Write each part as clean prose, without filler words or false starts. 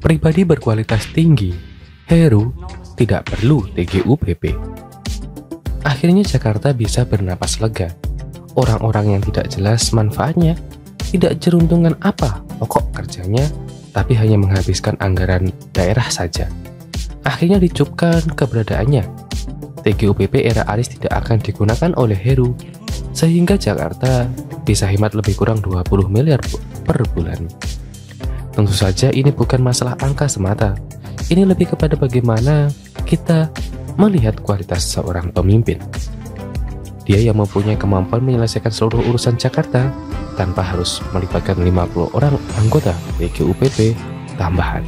Pribadi berkualitas tinggi, Heru tidak perlu TGUPP. Akhirnya Jakarta bisa bernapas lega. Orang-orang yang tidak jelas manfaatnya, tidak jeruntungan apa pokok kerjanya, tapi hanya menghabiskan anggaran daerah saja. Akhirnya dicupkan keberadaannya. TGUPP era Anies tidak akan digunakan oleh Heru, sehingga Jakarta bisa hemat lebih kurang 20 miliar per bulan. Tentu saja ini bukan masalah angka semata. Ini lebih kepada bagaimana kita melihat kualitas seorang pemimpin. Dia yang mempunyai kemampuan menyelesaikan seluruh urusan Jakarta tanpa harus melibatkan 50 orang anggota TGUPP tambahan.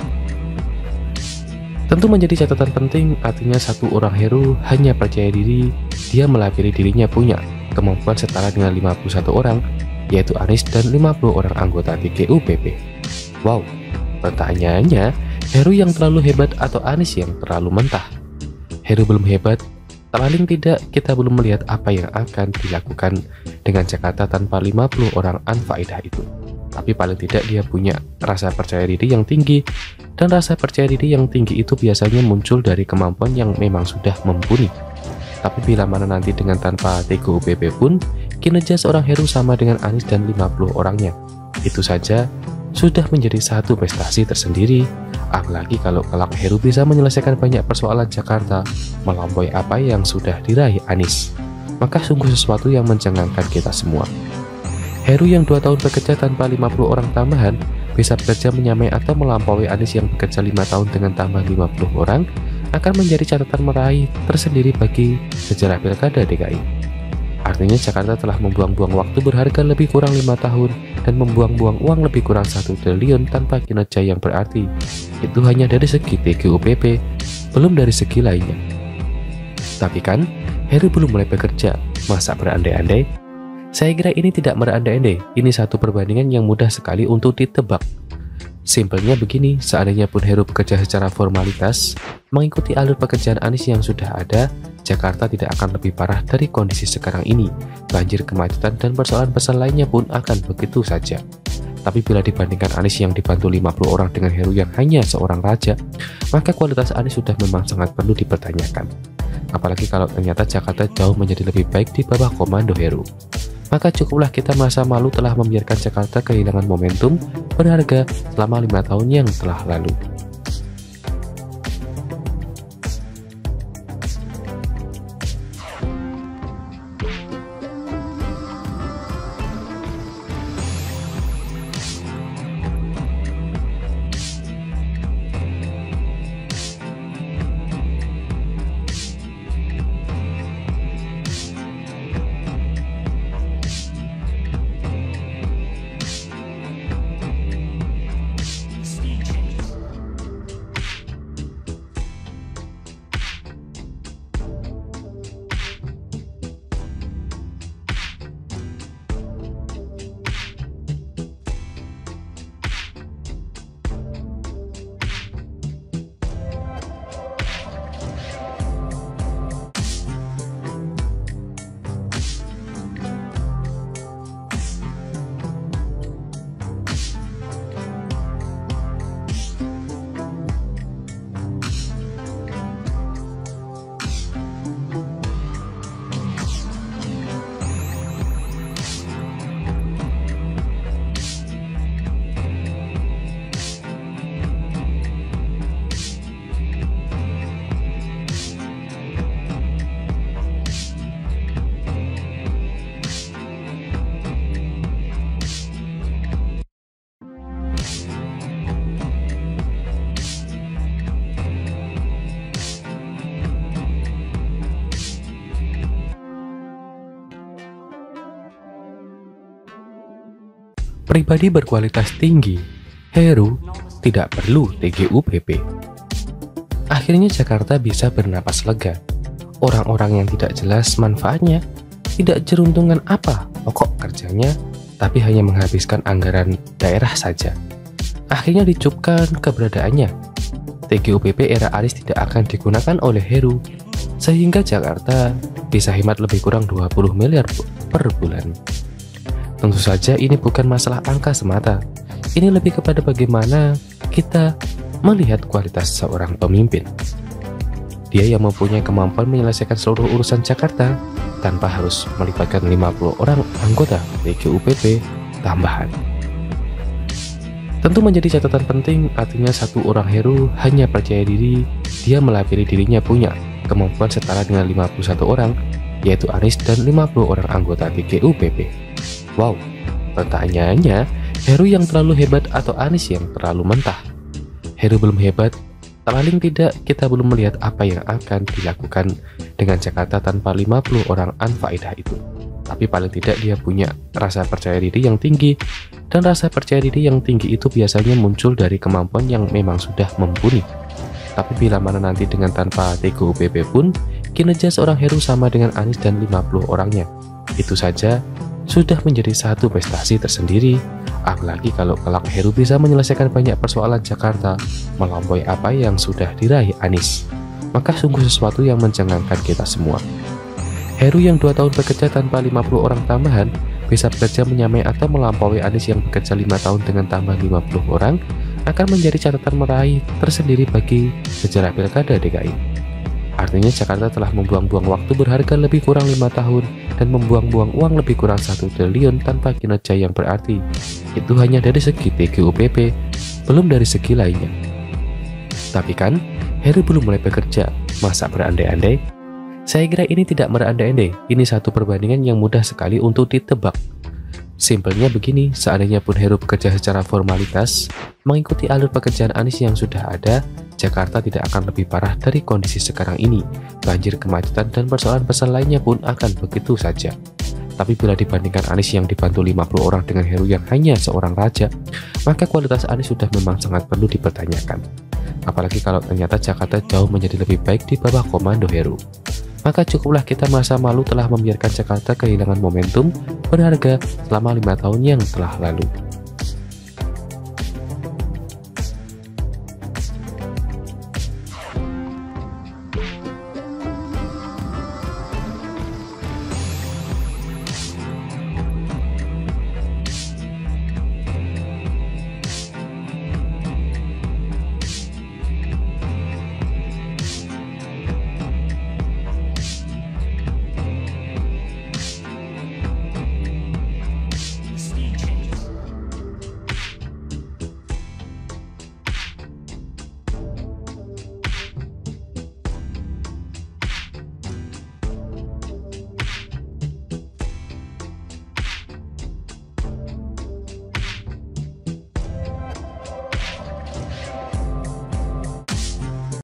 Tentu menjadi catatan penting, artinya satu orang Heru hanya percaya diri, dia melabeli dirinya punya kemampuan setara dengan 51 orang, yaitu Anies dan 50 orang anggota TGUPP. Wow, pertanyaannya, Heru yang terlalu hebat atau Anies yang terlalu mentah? Heru belum hebat, paling tidak kita belum melihat apa yang akan dilakukan dengan Jakarta tanpa 50 orang anfaedah itu. Tapi paling tidak dia punya rasa percaya diri yang tinggi, dan rasa percaya diri yang tinggi itu biasanya muncul dari kemampuan yang memang sudah mumpuni. Tapi bila mana nanti dengan tanpa TGUPP pun, kinerja seorang Heru sama dengan Anies dan 50 orangnya. Itu saja sudah menjadi satu prestasi tersendiri, apalagi kalau kelak Heru bisa menyelesaikan banyak persoalan Jakarta melampaui apa yang sudah diraih Anies, maka sungguh sesuatu yang mencengangkan kita semua. Heru yang 2 tahun bekerja tanpa 50 orang tambahan bisa bekerja menyamai atau melampaui Anies yang bekerja 5 tahun dengan tambah 50 orang akan menjadi catatan meraih tersendiri bagi sejarah pilkada DKI. Artinya Jakarta telah membuang-buang waktu berharga lebih kurang 5 tahun dan membuang-buang uang lebih kurang 1 triliun tanpa kinerja yang berarti. Itu hanya dari segi TGUPP, belum dari segi lainnya. Tapi kan, Heru belum mulai bekerja, masa berandai-andai? Saya kira ini tidak berandai-andai, ini satu perbandingan yang mudah sekali untuk ditebak. Simpelnya begini, seandainya pun Heru bekerja secara formalitas, mengikuti alur pekerjaan Anies yang sudah ada, Jakarta tidak akan lebih parah dari kondisi sekarang ini. Banjir, kemacetan, dan persoalan-persoalan lainnya pun akan begitu saja. Tapi bila dibandingkan Anies yang dibantu 50 orang dengan Heru yang hanya seorang raja, maka kualitas Anies sudah memang sangat perlu dipertanyakan. Apalagi kalau ternyata Jakarta jauh menjadi lebih baik di bawah komando Heru. Maka cukuplah kita merasa malu telah membiarkan Jakarta kehilangan momentum berharga selama 5 tahun yang telah lalu. Pribadi berkualitas tinggi, Heru tidak perlu TGUPP. Akhirnya Jakarta bisa bernapas lega. Orang-orang yang tidak jelas manfaatnya, tidak jeruntungan apa pokok kerjanya, tapi hanya menghabiskan anggaran daerah saja. Akhirnya dicupkan keberadaannya. TGUPP era Anies tidak akan digunakan oleh Heru, sehingga Jakarta bisa hemat lebih kurang 20 miliar per bulan. Tentu saja ini bukan masalah angka semata. Ini lebih kepada bagaimana kita melihat kualitas seorang pemimpin. Dia yang mempunyai kemampuan menyelesaikan seluruh urusan Jakarta tanpa harus melibatkan 50 orang anggota TGUPP tambahan. Tentu menjadi catatan penting, artinya satu orang Heru hanya percaya diri dia melabeli dirinya punya kemampuan setara dengan 51 orang, yaitu Anies dan 50 orang anggota TGUPP. Wow, pertanyaannya, Heru yang terlalu hebat atau Anies yang terlalu mentah? Heru belum hebat, paling tidak kita belum melihat apa yang akan dilakukan dengan Jakarta tanpa 50 orang anfaedah itu. Tapi paling tidak dia punya rasa percaya diri yang tinggi, dan rasa percaya diri yang tinggi itu biasanya muncul dari kemampuan yang memang sudah mumpuni. Tapi bila mana nanti dengan tanpa TGUPP pun, kinerja seorang Heru sama dengan Anies dan 50 orangnya. Itu saja sudah menjadi satu prestasi tersendiri. Apalagi kalau kelak Heru bisa menyelesaikan banyak persoalan Jakarta melampaui apa yang sudah diraih Anies, maka sungguh sesuatu yang mencengangkan kita semua. Heru yang 2 tahun bekerja tanpa 50 orang tambahan bisa bekerja menyamai atau melampaui Anies yang bekerja 5 tahun dengan tambah 50 orang, akan menjadi catatan meraih tersendiri bagi sejarah Pilkada DKI. Artinya Jakarta telah membuang-buang waktu berharga lebih kurang 5 tahun dan membuang-buang uang lebih kurang 1 triliun tanpa kinerja yang berarti. Itu hanya dari segi TGUPP, belum dari segi lainnya. Tapi kan, Heru belum mulai bekerja, masa berandai-andai? Saya kira ini tidak berandai-andai, ini satu perbandingan yang mudah sekali untuk ditebak. Simpelnya begini, seandainya pun Heru bekerja secara formalitas, mengikuti alur pekerjaan Anies yang sudah ada, Jakarta tidak akan lebih parah dari kondisi sekarang ini. Banjir, kemacetan, dan persoalan-persoalan lainnya pun akan begitu saja. Tapi bila dibandingkan Anies yang dibantu 50 orang dengan Heru yang hanya seorang raja, maka kualitas Anies sudah memang sangat perlu dipertanyakan. Apalagi kalau ternyata Jakarta jauh menjadi lebih baik di bawah komando Heru. Maka cukuplah kita merasa malu telah membiarkan Jakarta kehilangan momentum berharga selama 5 tahun yang telah lalu.